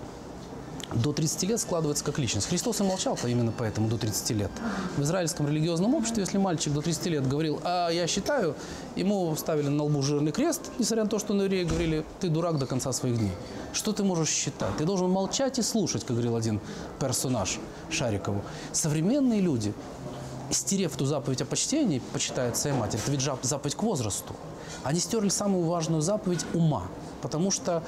до 30 лет складывается как личность. Христос и молчал-то именно поэтому до 30 лет. В израильском религиозном обществе, если мальчик до 30 лет говорил, а я считаю, ему ставили на лбу жирный крест, несмотря на то, что на евреи говорили, ты дурак до конца своих дней. Что ты можешь считать? Ты должен молчать и слушать, как говорил один персонаж Шарикову. Современные люди, стерев эту заповедь о почтении, почитает своя матерь, это ведь заповедь к возрасту, они стерли самую важную заповедь ума, потому что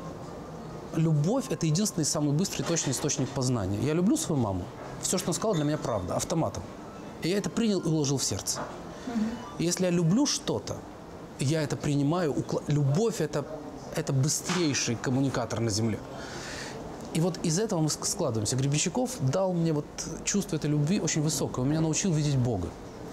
любовь – это единственный самый быстрый и точный источник познания. Я люблю свою маму. Все, что она сказала, для меня правда, автоматом. И я это принял и уложил в сердце. И если я люблю что-то, я это принимаю. Любовь – это быстрейший коммуникатор на земле. И вот из этого мы складываемся. Гребенщиков дал мне вот чувство этой любви очень высокое. Он меня научил видеть Бога.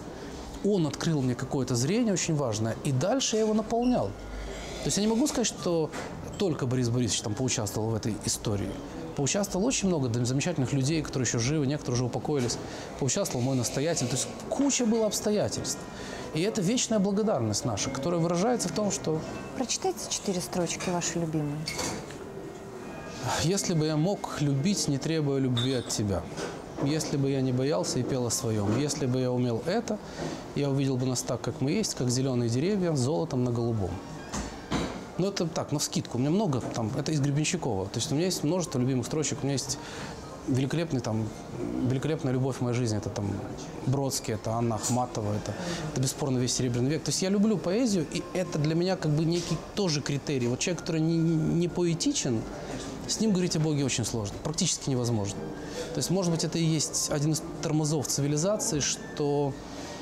Он открыл мне какое-то зрение очень важное, и дальше я его наполнял. То есть я не могу сказать, что только Борис Борисович там поучаствовал в этой истории. Поучаствовал очень много замечательных людей, которые еще живы, некоторые уже упокоились. Поучаствовал мой настоятель. То есть куча было обстоятельств. И это вечная благодарность наша, которая выражается в том, что... Прочитайте 4 строчки ваши любимые. «Если бы я мог любить, не требуя любви от тебя. Если бы я не боялся и пел о своем. Если бы я умел это, я увидел бы нас так, как мы есть, как зеленые деревья с золотом на голубом». Ну, это так, навскидку. У меня много там, это из Гребенщикова. То есть у меня есть множество любимых строчек. У меня есть великолепная любовь в моей жизни. Это там Бродский, это Анна Ахматова, это бесспорно весь Серебряный век. То есть я люблю поэзию, и это для меня как бы некий тоже критерий. Вот человек, который не поэтичен, с ним говорить о Боге очень сложно, практически невозможно. То есть, может быть, это и есть один из тормозов цивилизации, что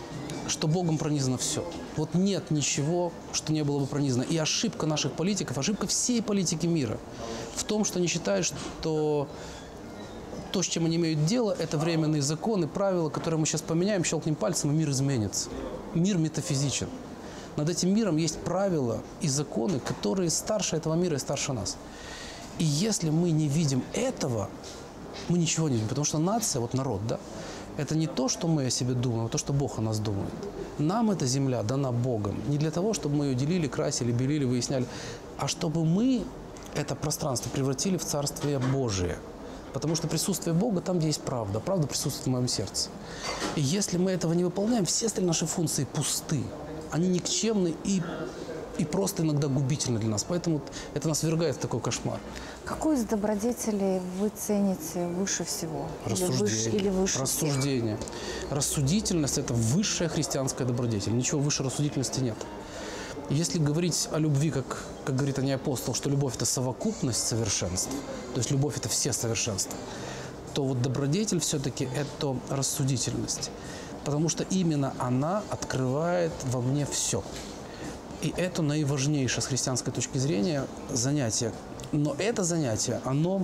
что Богом пронизано все. Вот нет ничего, что не было бы пронизано. И ошибка наших политиков, ошибка всей политики мира в том, что они считают, что то, с чем они имеют дело, это временные законы, правила, которые мы сейчас поменяем, щелкнем пальцем, и мир изменится. Мир метафизичен. Над этим миром есть правила и законы, которые старше этого мира и старше нас. И если мы не видим этого, мы ничего не видим. Потому что нация, вот народ, да, это не то, что мы о себе думаем, а то, что Бог о нас думает. Нам эта земля дана Богом. Не для того, чтобы мы ее делили, красили, белили, выясняли, а чтобы мы это пространство превратили в Царствие Божие. Потому что присутствие Бога там, где есть правда. Правда присутствует в моем сердце. И если мы этого не выполняем, все остальные наши функции пусты. Они никчемны и просто иногда губительны для нас. Поэтому это нас ввергает в такой кошмар. Какую из добродетелей вы цените выше всего? Или выше Рассуждение. Рассудительность – это высшая христианская добродетель. Ничего выше рассудительности нет. Если говорить о любви, как говорит о ней апостол, что любовь – это совокупность совершенств, то есть любовь – это все совершенства, то вот добродетель все-таки – это рассудительность. Потому что именно она открывает во мне все. И это наиважнейшее с христианской точки зрения занятие. Но это занятие, оно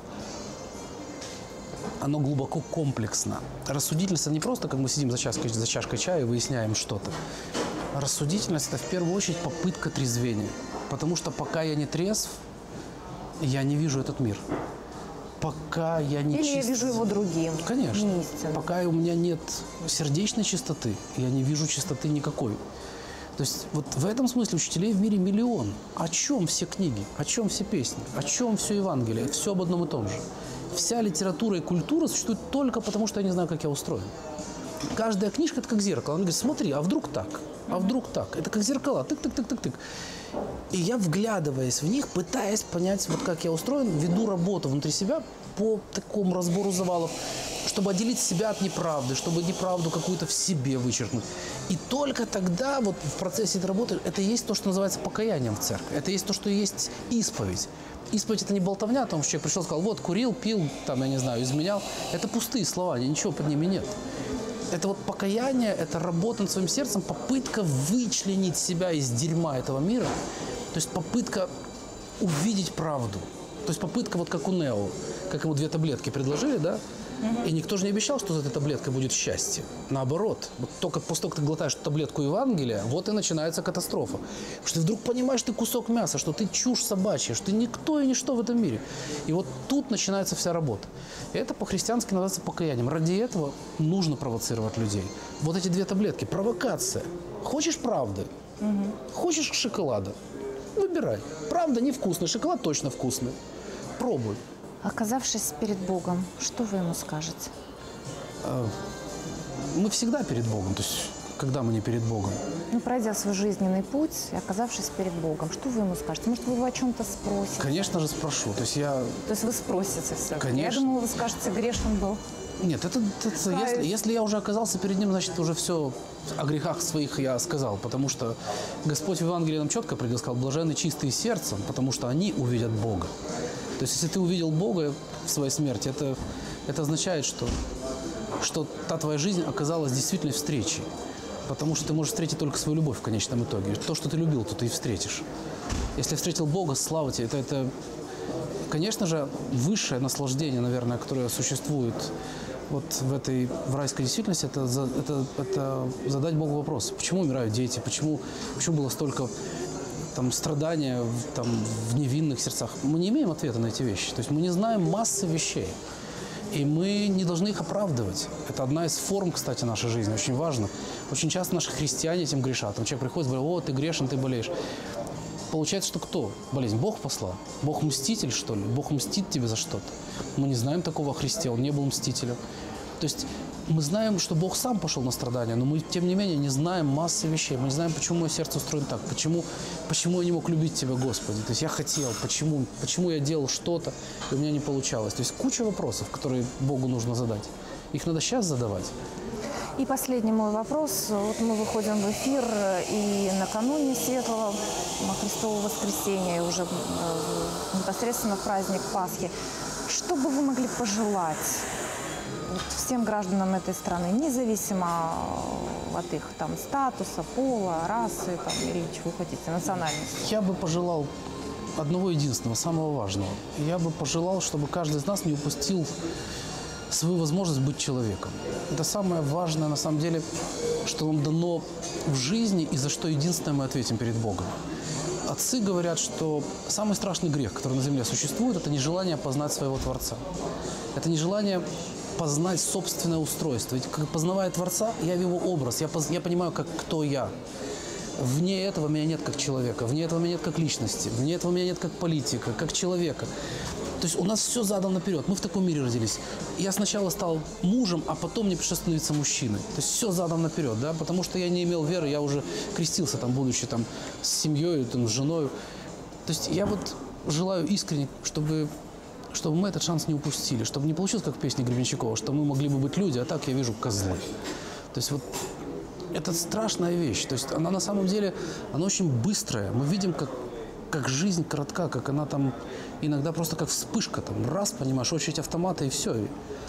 глубоко комплексно. Рассудительность – это не просто, как мы сидим за чашкой чая и выясняем что-то. Рассудительность – это в первую очередь попытка трезвения. Потому что пока я не трезв, я не вижу этот мир. Пока я не чист... я вижу его другим. Конечно. Не истинным. Пока у меня нет сердечной чистоты, я не вижу чистоты никакой. То есть вот в этом смысле учителей в мире миллион. О чем все книги? О чем все песни? О чем все Евангелие? Все об одном и том же. Вся литература и культура существует только потому, что я не знаю, как я устроен. Каждая книжка – это как зеркало. Она говорит, смотри, а вдруг так? А вдруг так? Это как зеркала. Тык-тык-тык-тык-тык. И я, вглядываясь в них, пытаясь понять, вот как я устроен, веду работу внутри себя по такому разбору завалов, чтобы отделить себя от неправды, чтобы неправду какую-то в себе вычеркнуть. И только тогда вот в процессе этой работы это и есть то, что называется покаянием в церкви. Это есть то, что есть исповедь. Исповедь – это не болтовня о том, что человек пришел и сказал, вот, курил, пил, там, я не знаю, изменял. Это пустые слова, ничего под ними нет. Это вот покаяние, это работа над своим сердцем, попытка вычленить себя из дерьма этого мира. То есть попытка увидеть правду. То есть попытка, вот как у Нео, как ему 2 таблетки предложили, да? И никто же не обещал, что за этой таблеткой будет счастье. Наоборот, вот только после того, как ты глотаешь таблетку Евангелия, вот и начинается катастрофа. Потому что ты вдруг понимаешь, ты кусок мяса, что ты чушь собачья, что ты никто и ничто в этом мире. И вот тут начинается вся работа. И это по-христиански называется покаянием. Ради этого нужно провоцировать людей. Вот эти 2 таблетки – провокация. Хочешь правды? Хочешь шоколада? Выбирай. Правда невкусный, шоколад точно вкусный. Пробуй. Оказавшись перед Богом, что вы ему скажете? Мы всегда перед Богом. То есть, когда мы не перед Богом? Ну, пройдя свой жизненный путь и оказавшись перед Богом, что вы ему скажете? Может, вы его о чем-то спросите? Конечно же спрошу. То есть вы спросите все. Конечно. Я думала, вы скажете, грешен был. Нет, если я уже оказался перед ним, значит, уже все о грехах своих я сказал. Потому что Господь в Евангелии нам четко определил, сказал, блаженны чистые сердцем, потому что они увидят Бога. То есть, если ты увидел Бога в своей смерти, это означает, что та твоя жизнь оказалась действительно встречей. Потому что ты можешь встретить только свою любовь в конечном итоге. То, что ты любил, то ты и встретишь. Если встретил Бога, слава тебе, это конечно же, высшее наслаждение, наверное, которое существует вот в райской действительности, это задать Богу вопрос. Почему умирают дети? Почему было столько страдания в невинных сердцах? Мы не имеем ответа на эти вещи. То есть мы не знаем массы вещей. И мы не должны их оправдывать. Это одна из форм, кстати, нашей жизни. Очень важно. Очень часто наши христиане этим грешат. Человек приходит и говорит, о, ты грешен, ты болеешь. Получается, что кто? Болезнь. Бог послал. Бог мститель, что ли? Бог мстит тебе за что-то. Мы не знаем такого о Христе. Он не был мстителем. То есть мы знаем, что Бог сам пошел на страдания, но мы, тем не менее, не знаем массы вещей. Мы не знаем, почему мое сердце устроено так, почему я не мог любить Тебя, Господи. То есть я хотел, почему я делал что-то, и у меня не получалось. То есть куча вопросов, которые Богу нужно задать. Их надо сейчас задавать. И последний мой вопрос. Вот мы выходим в эфир, и накануне Светлого Христового воскресения, уже непосредственно в праздник Пасхи, что бы вы могли пожелать всем гражданам этой страны, независимо от их там статуса, пола, расы там, или чего вы хотите, национальности? Я бы пожелал одного единственного, самого важного. Я бы пожелал, чтобы каждый из нас не упустил свою возможность быть человеком. Это самое важное, на самом деле, что нам дано в жизни и за что единственное мы ответим перед Богом. Отцы говорят, что самый страшный грех, который на земле существует, это нежелание познать своего Творца. Это нежелание познать собственное устройство. Ведь, познавая Творца, я в его образ, я понимаю, кто я. Вне этого меня нет как человека, вне этого меня нет как личности, вне этого меня нет как политика, как человека. То есть у нас все задом наперед. Мы в таком мире родились. Я сначала стал мужем, а потом мне пришлось становиться мужчиной. То есть все задом наперед, да, потому что я не имел веры, я уже крестился, там, будучи там, с семьей, там, с женой. То есть я вот желаю искренне, чтобы мы этот шанс не упустили, чтобы не получилось, как в песне Гребенщикова, что мы могли бы быть люди, а так я вижу козлы. То есть вот это страшная вещь. То есть она на самом деле, она очень быстрая. Мы видим, как жизнь коротка, как она там иногда просто как вспышка, там раз, понимаешь, очередь автомата и все.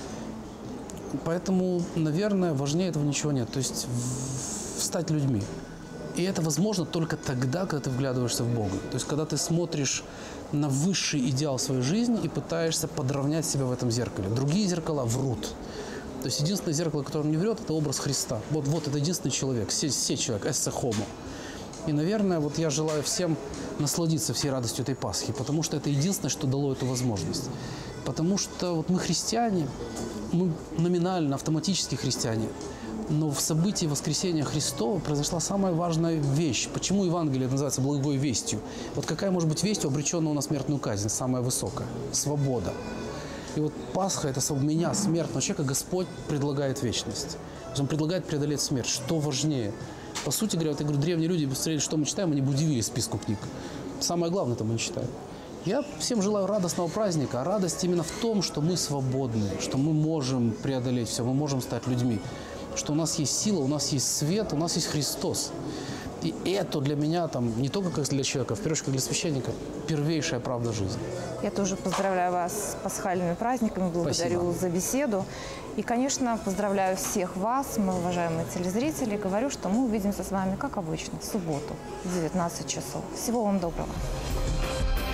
Поэтому, наверное, важнее этого ничего нет. То есть стать людьми. И это возможно только тогда, когда ты вглядываешься в Бога. То есть когда ты смотришь на высший идеал своей жизни и пытаешься подровнять себя в этом зеркале. Другие зеркала врут. То есть единственное зеркало, которое не врет, это образ Христа. Вот это единственный человек, все человек, эссе хомо. И, наверное, вот я желаю всем насладиться всей радостью этой Пасхи, потому что это единственное, что дало эту возможность. Потому что вот мы христиане, мы номинально, автоматически христиане, но в событии воскресения Христова произошла самая важная вещь. Почему Евангелие называется благой вестью? Вот какая может быть весть, обреченная на смертную казнь, самая высокая? Свобода. И вот Пасха – это меня, смертного человека, Господь предлагает вечность. Он предлагает преодолеть смерть. Что важнее? По сути говоря, вот я говорю, древние люди посмотрели, что мы читаем, они бы удивились списку книг. Самое главное, это мы не читаем. Я всем желаю радостного праздника, а радость именно в том, что мы свободны, что мы можем преодолеть все, мы можем стать людьми, что у нас есть сила, у нас есть свет, у нас есть Христос. И это для меня, там, не только как для человека, в первую очередь, как для священника, первейшая правда жизни. Я тоже поздравляю вас с пасхальными праздниками, благодарю Спасибо. за беседу. И, конечно, поздравляю всех вас, мои уважаемые телезрители. Говорю, что мы увидимся с вами, как обычно, в субботу в 19 часов. Всего вам доброго.